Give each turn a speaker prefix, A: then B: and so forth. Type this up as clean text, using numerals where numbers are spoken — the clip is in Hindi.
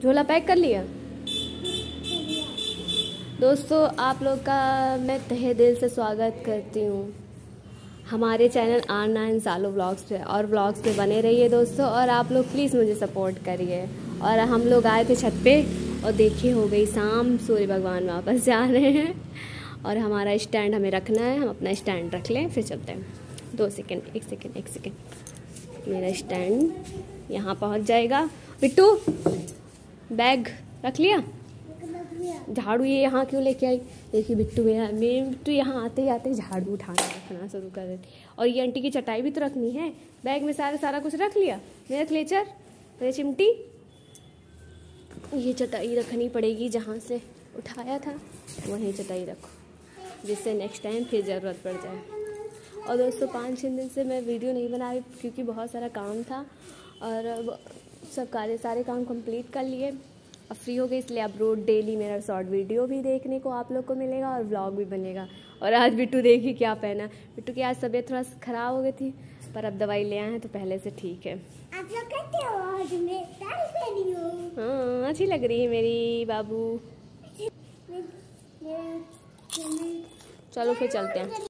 A: झोला पैक कर लिया। दोस्तों आप लोग का मैं तहे दिल से स्वागत करती हूँ हमारे चैनल R9 सालो व्लॉग्स पे, और व्लॉग्स पे बने रहिए दोस्तों। और आप लोग प्लीज़ मुझे सपोर्ट करिए। और हम लोग आए थे छत पे और देखिए हो गई शाम, सूर्य भगवान वापस जा रहे हैं। और हमारा स्टैंड हमें रखना है, हम अपना स्टैंड रख लें फिर चलते हैं। 2 सेकेंड, 1 सेकेंड, 1 सेकेंड। मेरा स्टैंड यहाँ पहुँच जाएगा। बिट्टू बैग रख लिया? झाड़ू ये यहाँ क्यों लेके आई? देखिए बिट्टू बिट्टू यहाँ आते ही आते झाड़ू उठाना रखना शुरू कर देती। और ये आंटी की चटाई भी तो रखनी है। बैग में सारा कुछ रख लिया। मेरा क्लेचर, मेरी चिमटी, ये चटाई रखनी पड़ेगी जहाँ से उठाया था वहीं चटाई रखो, जिससे नेक्स्ट टाइम फिर ज़रूरत पड़ जाए। और दोस्तों 5-6 दिन से मैं वीडियो नहीं बना रही क्योंकि बहुत सारा काम था और सारे काम कंप्लीट कर लिए। अब फ्री हो गई, इसलिए अब रोज डेली मेरा शॉर्ट वीडियो भी देखने को आप लोग को मिलेगा और व्लॉग भी बनेगा। और आज बिट्टू देखिए क्या पहना। बिट्टू की आज तबीयत थोड़ा ख़राब हो गई थी पर अब दवाई ले आए हैं तो पहले से ठीक है।
B: आप लोग कैसे हो? आज मैं साड़ी पहनी हूँ।
A: हाँ अच्छी लग रही है मेरी बाबू। चलो फिर चलते हैं।